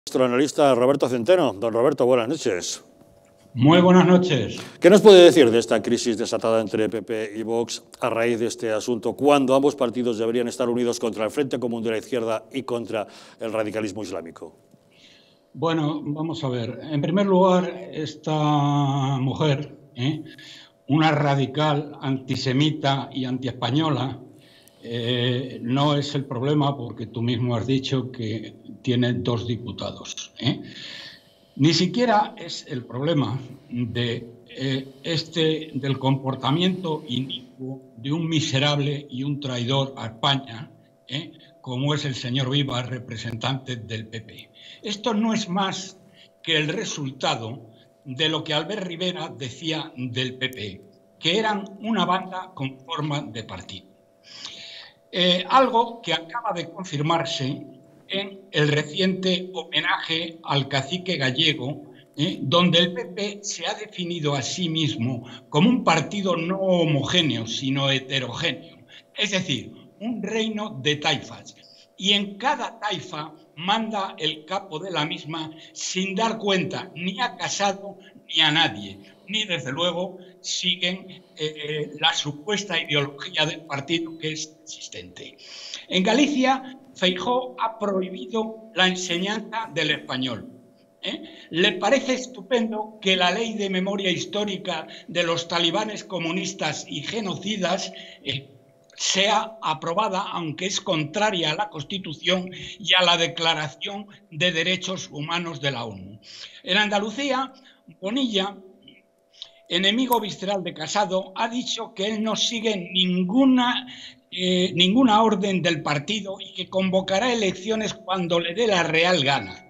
Nuestro analista Roberto Centeno. Don Roberto, buenas noches. Muy buenas noches. ¿Qué nos puede decir de esta crisis desatada entre PP y Vox a raíz de este asunto, cuando ambos partidos deberían estar unidos contra el Frente Común de la Izquierda y contra el radicalismo islámico? Bueno, vamos a ver. En primer lugar, esta mujer, una radical antisemita y antiespañola, no es el problema, porque tú mismo has dicho que tiene 2 diputados. Ni siquiera es el problema del comportamiento inicuo de un miserable y un traidor a España, como es el señor Vivas, representante del PP. Esto no es más que el resultado de lo que Albert Rivera decía del PP, que eran una banda con forma de partido. Algo que acaba de confirmarse en el reciente homenaje al cacique gallego, donde el PP se ha definido a sí mismo como un partido no homogéneo, sino heterogéneo, es decir, un reino de taifas. Y en cada taifa manda el capo de la misma sin dar cuenta ni a Casado ni a nadie, ni desde luego siguen la supuesta ideología del partido que es existente. En Galicia, Feijóo ha prohibido la enseñanza del español. Le parece estupendo que la ley de memoria histórica de los talibanes comunistas y genocidas sea aprobada, aunque es contraria a la Constitución y a la Declaración de Derechos Humanos de la ONU. En Andalucía, Bonilla, enemigo visceral de Casado, ha dicho que él no sigue ninguna orden del partido y que convocará elecciones cuando le dé la real gana.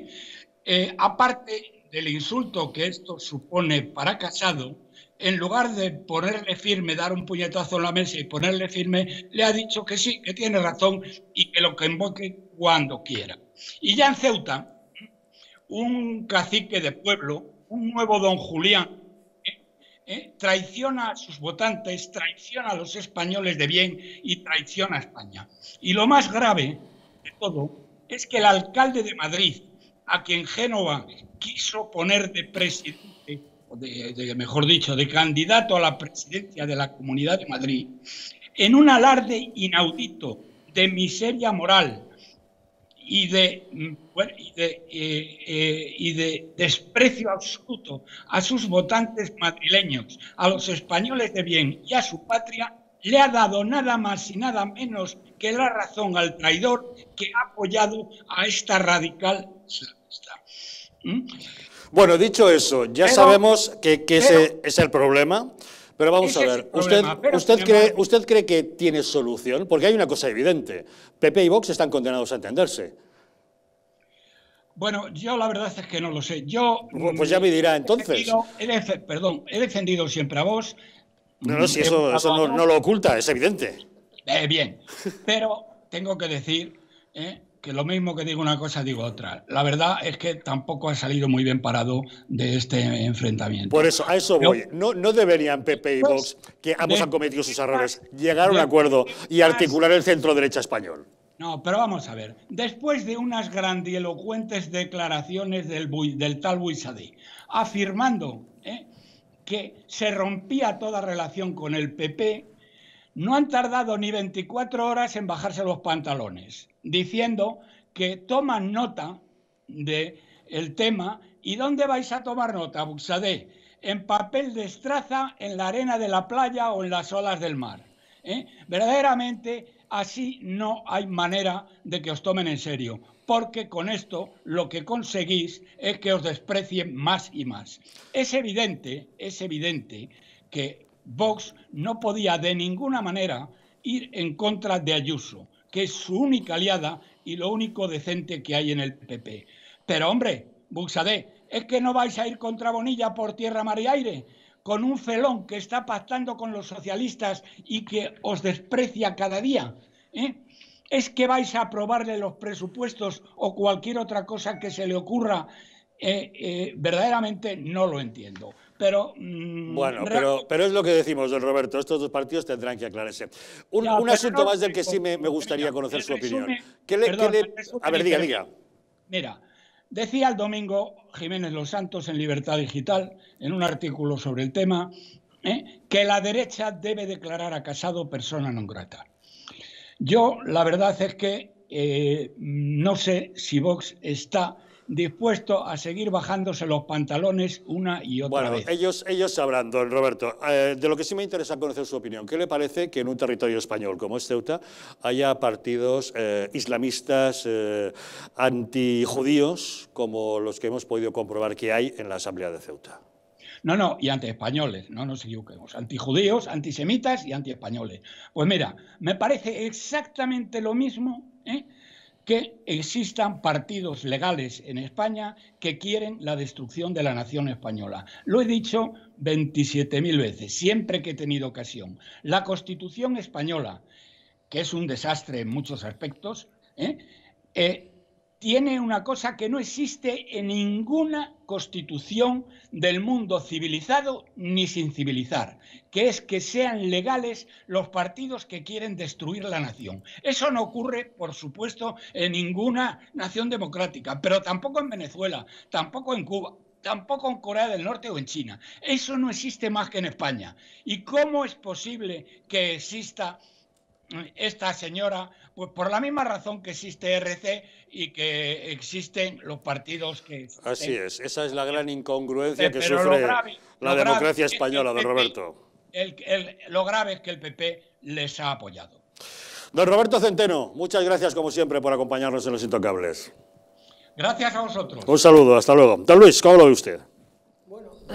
Aparte del insulto que esto supone para Casado, en lugar de ponerle firme, dar un puñetazo en la mesa y ponerle firme, le ha dicho que sí, que tiene razón y que lo convoque cuando quiera. Y ya en Ceuta, un cacique de pueblo, un nuevo don Julián, traiciona a sus votantes, traiciona a los españoles de bien y traiciona a España. Y lo más grave de todo es que el alcalde de Madrid, a quien Génova quiso poner de presidente, mejor dicho, de candidato a la presidencia de la Comunidad de Madrid, en un alarde inaudito de miseria moral y de desprecio absoluto a sus votantes madrileños, a los españoles de bien y a su patria, le ha dado nada más y nada menos que la razón al traidor que ha apoyado a esta radical islamista. Bueno, dicho eso, ya sabemos que ese es el problema, pero vamos a ver, ¿usted cree que tiene solución? Porque hay una cosa evidente, PP y Vox están condenados a entenderse. Bueno, yo la verdad es que no lo sé. Pues ya me dirá entonces. He defendido siempre a Vox. No, si eso no lo oculta, es evidente. Bien, pero tengo que decir que lo mismo que digo una cosa, digo otra. La verdad es que tampoco ha salido muy bien parado de este enfrentamiento. Por eso, a eso voy. No deberían PP y Vox, que ambos han cometido sus errores, llegar a un acuerdo y articular el centro derecha español. No, pero vamos a ver. Después de unas grandilocuentes declaraciones del tal Buisadé, afirmando que se rompía toda relación con el PP, no han tardado ni 24 horas en bajarse los pantalones, diciendo que toman nota del tema. ¿Y dónde vais a tomar nota, Buisadé? En papel de estraza, en la arena de la playa o en las olas del mar. Verdaderamente, así no hay manera de que os tomen en serio, porque con esto lo que conseguís es que os desprecien más y más. Es evidente que Vox no podía de ninguna manera ir en contra de Ayuso, que es su única aliada y lo único decente que hay en el PP. Pero, hombre, Buisadé, ¿es que no vais a ir contra Bonilla por tierra, mar y aire? Con un felón que está pactando con los socialistas y que os desprecia cada día. ¿Es que vais a aprobarle los presupuestos o cualquier otra cosa que se le ocurra? Verdaderamente no lo entiendo. Pero, bueno, pero es lo que decimos, don Roberto, estos dos partidos tendrán que aclararse. Un asunto más del que sí me gustaría conocer su opinión. A ver, diga. Mira, Decía el domingo Jiménez Los Santos en Libertad Digital, en un artículo sobre el tema, que la derecha debe declarar a Casado persona non grata. Yo, la verdad es que no sé si Vox está dispuesto a seguir bajándose los pantalones una y otra vez. Ellos sabrán, don Roberto. De lo que sí me interesa conocer su opinión. ¿Qué le parece que en un territorio español como es Ceuta haya partidos islamistas antijudíos como los que hemos podido comprobar que hay en la Asamblea de Ceuta? No, y antiespañoles, no nos equivoquemos, antijudíos, antisemitas y antiespañoles. Pues mira, me parece exactamente lo mismo que existan partidos legales en España que quieren la destrucción de la nación española. Lo he dicho 27.000 veces, siempre que he tenido ocasión. La Constitución española, que es un desastre en muchos aspectos, tiene una cosa que no existe en ninguna constitución del mundo civilizado ni sin civilizar, que es que sean legales los partidos que quieren destruir la nación. Eso no ocurre, por supuesto, en ninguna nación democrática, pero tampoco en Venezuela, tampoco en Cuba, tampoco en Corea del Norte o en China. Eso no existe más que en España. ¿Y cómo es posible que exista esta señora? Pues por la misma razón que existe RC y que existen los partidos que... Así es, esa es la gran incongruencia que sufre la democracia española, don Roberto. Lo grave es que el PP les ha apoyado. Don Roberto Centeno, muchas gracias como siempre por acompañarnos en Los Intocables. Gracias a vosotros. Un saludo, hasta luego. Don Luis, ¿cómo lo ve usted?